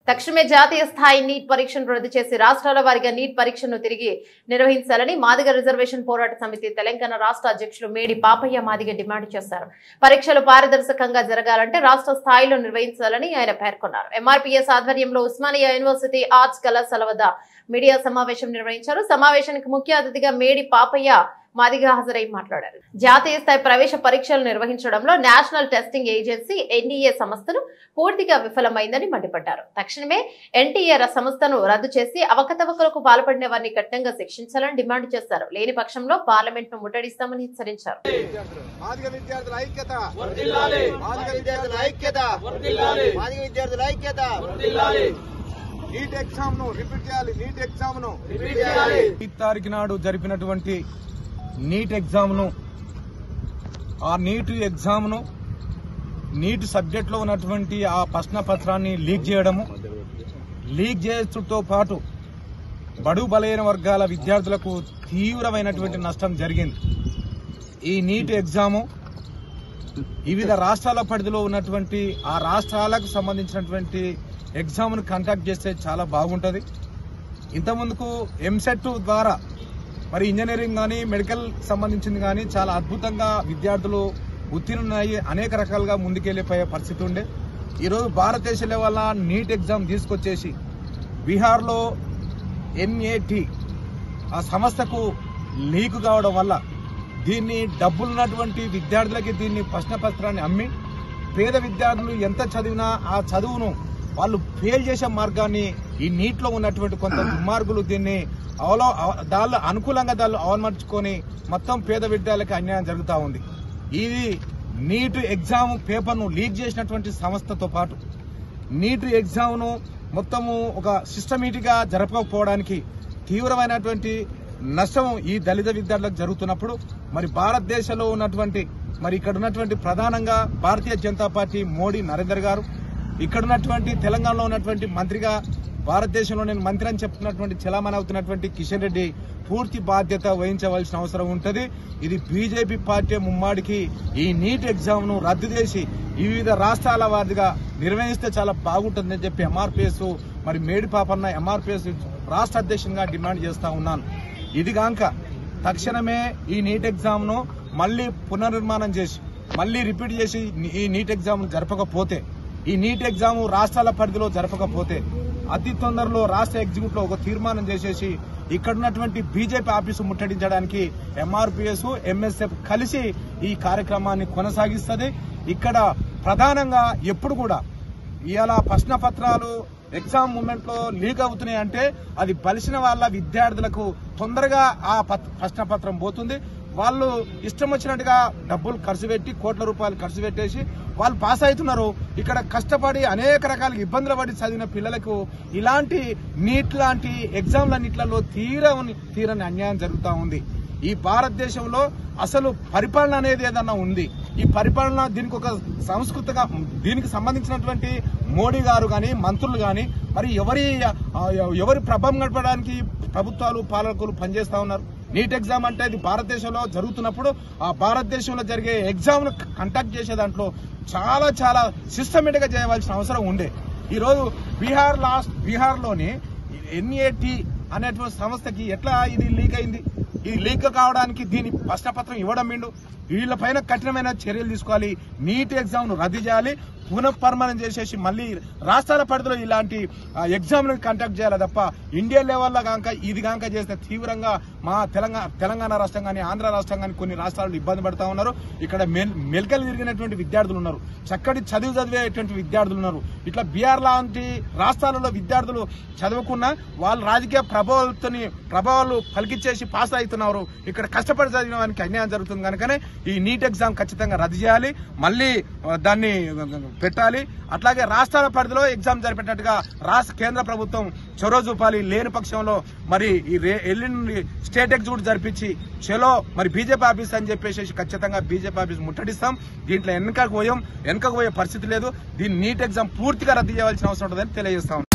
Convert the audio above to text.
తక్షణమే జాతీయ స్థాయి నీట్ పరీక్షను రద్దు చేసి రాష్ట్రాల వారీగా నీట్ పరీక్షను తిరిగి నిర్వహించాలని మాదిగ రిజర్వేషన్ పోరాట సమితి తెలంగాణ రాష్ట్ర అధ్యక్షులు మేడి పాపయ్య మాదిగ డిమాండ్ చేశారు. పరీక్షలు పారదర్శకంగా జరగాలంటే రాష్ట్ర స్థాయిలో నిర్వహించాలని ఆయన పేర్కొన్నారు. ఎంఆర్పీఎస్ ఆధ్వర్యంలో ఉస్మానియా యూనివర్సిటీ ఆర్ట్స్ కళాశాల వద్ద మీడియా సమావేశం నిర్వహించారు. సమావేశానికి ముఖ్య అతిథిగా మేడి పాపయ్య మాదిగా హాజరై మాట్లాడారు. జాతీయ స్థాయి ప్రవేశ పరీక్షలు నిర్వహించడంలో నేషనల్ టెస్టింగ్ ఏజెన్సీ ఎన్టీఏ సంస్థను పూర్తిగా విఫలమైందని మండిపడ్డారు. తక్షణమే ఎన్టీఏ సంస్థను రద్దు చేసి అవకతవకలకు పాల్పడిన వారిని కఠినంగా శిక్షించాలని డిమాండ్ చేశారు. లేని పక్షంలో పార్లమెంట్ ను ముట్టడిస్తామని హెచ్చరించారు. జరిపినటువంటి నీట్ ఎగ్జామ్ను ఆ నీట్ ఎగ్జామ్ను నీట్ సబ్జెక్ట్లో ఉన్నటువంటి ఆ ప్రశ్న పత్రాన్ని లీక్ చేయడంతో పాటు బడుగు బలైన వర్గాల విద్యార్థులకు తీవ్రమైనటువంటి నష్టం జరిగింది. ఈ నీట్ ఎగ్జాము వివిధ రాష్ట్రాల పరిధిలో ఉన్నటువంటి ఆ రాష్ట్రాలకు సంబంధించినటువంటి ఎగ్జామ్ను కండక్ట్ చేస్తే చాలా బాగుంటుంది. ఇంతకుముందుకు ఎంసెట్ ద్వారా మరి ఇంజనీరింగ్ కానీ మెడికల్ సంబంధించింది కానీ చాలా అద్భుతంగా విద్యార్థులు ఉత్తీర్ణులయ్యి అనేక రకాలుగా ముందుకెళ్లిపోయే పరిస్థితి ఉండే. ఈరోజు భారతదేశ లెవెల్ నీట్ ఎగ్జామ్ తీసుకొచ్చేసి బీహార్లో ఎన్ఏటి ఆ సంస్థకు లీక్ కావడం వల్ల దీన్ని డబ్బులున్నటువంటి విద్యార్థులకి దీన్ని ప్రశ్నపత్రాన్ని అమ్మి పేద విద్యార్థులు ఎంత చదివినా ఆ చదువును వాళ్ళు ఫెయిల్ చేసే మార్గాన్ని ఈ నీట్లో ఉన్నటువంటి కొంత దుర్మార్గులు దీన్ని దాళ్ళు అనుకూలంగా అవమర్చుకొని మొత్తం పేద విద్యార్థులకు అన్యాయం జరుగుతూ ఉంది. ఇది నీట్ ఎగ్జామ్ పేపర్ను లీక్ చేసినటువంటి సంస్థతో పాటు నీట్ ఎగ్జామ్ను మొత్తము ఒక సిస్టమేటిక్ గా జరపకపోవడానికి తీవ్రమైనటువంటి నష్టం ఈ దళిత విద్యార్థులకు జరుగుతున్నప్పుడు మరి భారతదేశంలో ఉన్నటువంటి మరి ఇక్కడ ఉన్నటువంటి ప్రధానంగా భారతీయ జనతా పార్టీ మోడీ నరేంద్ర గారు, ఇక్కడ ఉన్నటువంటి తెలంగాణలో ఉన్నటువంటి మంత్రిగా భారతదేశంలో నేను మంత్రి అని చెప్తున్నటువంటి చలామణి అవుతున్నటువంటి కిషన్ రెడ్డి పూర్తి బాధ్యత వహించవలసిన అవసరం ఉంటుంది. ఇది బీజేపీ పార్టీ ముమ్మాడికి ఈ నీట్ ఎగ్జామ్ ను రద్దు చేసి వివిధ రాష్ట్రాల వారిగా నిర్వహిస్తే చాలా బాగుంటుందని చెప్పి ఎంఆర్పీఎస్ మరి మేడి పాపన్న ఎంఆర్పీఎస్ రాష్ట్ర అధ్యక్షునిగా డిమాండ్ చేస్తా ఉన్నాను. ఇది కాక తక్షణమే ఈ నీట్ ఎగ్జామ్ ను మళ్లీ పునర్నిర్మాణం చేసి మళ్లీ రిపీట్ చేసి ఈ నీట్ ఎగ్జామ్ జరపకపోతే, ఈ నీట్ ఎగ్జామ్ రాష్ట్రాల పరిధిలో జరపకపోతే అతి తొందరలో రాష్ట్ర ఎగ్జిక్యూటివ్ లో ఒక తీర్మానం చేసేసి ఇక్కడ ఉన్నటువంటి బీజేపీ ఆఫీసు ముట్టడించడానికి ఎంఆర్పీఎస్ ఎంఎస్ఎఫ్ కలిసి ఈ కార్యక్రమాన్ని కొనసాగిస్తుంది. ఇక్కడ ప్రధానంగా ఎప్పుడు కూడా ఇలా ప్రశ్న పత్రాలు ఎగ్జామ్ మూమెంట్ లో లీక్ అవుతున్నాయి అంటే అది బలిసిన వాళ్ళ విద్యార్థులకు తొందరగా ఆ ప్రశ్న పత్రం పోతుంది. వాళ్ళు ఇష్టం వచ్చినట్టుగా డబ్బులు ఖర్చు పెట్టి కోట్ల రూపాయలు ఖర్చు పెట్టేసి వాళ్ళు పాస్ అవుతున్నారు. ఇక్కడ కష్టపడి అనేక రకాల ఇబ్బందులు పడి చదివిన పిల్లలకు ఇలాంటి నీట్ లాంటి ఎగ్జామ్లన్నిట్లలో తీరని అన్యాయం జరుగుతూ ఉంది. ఈ భారతదేశంలో అసలు పరిపాలన అనేది ఏదన్నా ఉంది. ఈ పరిపాలన దీనికి ఒక సంస్కృతిగా దీనికి సంబంధించినటువంటి మోడీ గారు గాని మంత్రులు గాని మరి ఎవరి ప్రభావం గడపడానికి ప్రభుత్వాలు పాలకులు పనిచేస్తా ఉన్నారు. నీట్ ఎగ్జామ్ అంటే ఇది భారతదేశంలో జరుగుతున్నప్పుడు ఆ భారతదేశంలో జరిగే ఎగ్జామ్ ను కండక్ట్ చేసే దాంట్లో చాలా చాలా సిస్టమేటిక్ గా చేయవలసిన అవసరం ఉండే. ఈ రోజు బీహార్లోని ఎన్ఏటి అనేటువంటి సంస్థకి ఎట్లా ఇది లీక్ అయింది? ఇది లీక్ కావడానికి దీని ప్రశ్నపత్రం ఇవ్వడం ఏండు? వీళ్లపైన కఠినమైన చర్యలు తీసుకోవాలి. నీట్ ఎగ్జామ్ ను రద్దు చేయాలి, పునఃపరిమాణం చేసేసి మళ్లీ రాష్ట్రాల పరిధిలో ఇలాంటి ఎగ్జామ్ కండక్ట్ చేయాలి తప్ప ఇండియా లెవెల్లో కాక ఇది కాక చేస్తే తీవ్రంగా మా తెలంగాణ రాష్ట్రం కానీ ఆంధ్ర రాష్ట్రం కానీ కొన్ని రాష్ట్రాలు ఇబ్బంది పడతా ఉన్నారు. ఇక్కడ మెలకలు తిరిగినటువంటి విద్యార్థులు ఉన్నారు, చక్కటి చదివేటువంటి విద్యార్థులు ఉన్నారు. ఇట్లా బీహార్ లాంటి రాష్ట్రాలలో విద్యార్థులు చదువుకున్నా వాళ్ళు రాజకీయ ప్రభావాలు పలికిచ్చేసి పాస్ అవుతున్నారు. ఇక్కడ కష్టపడి చదివిన వారికి అన్యాయం జరుగుతుంది. కనుకనే ఈ నీట్ ఎగ్జామ్ ఖచ్చితంగా రద్దు చేయాలి, మళ్లీ దాన్ని పెట్టాలి. అట్లాగే రాష్ట్రాల పరిధిలో ఎగ్జామ్ జరిపేటట్టుగా కేంద్ర ప్రభుత్వం చొరవ చూపాలి. లేని పక్షంలో మరి ఈ ఎల్లుండి స్టేట్ ఎగ్జిక్యూటివ్ జరిపించి చలో మరి బీజేపీ ఆఫీస్ అని చెప్పేసి ఖచ్చితంగా బీజేపీ ఆఫీస్ ముట్టడిస్తాం. దీంట్లో వెనకకు పోయే పరిస్థితి లేదు. దీన్ని నీట్ ఎగ్జామ్ పూర్తిగా రద్దు చేయాల్సిన అవసరం ఉంటుందని తెలియజేస్తాం.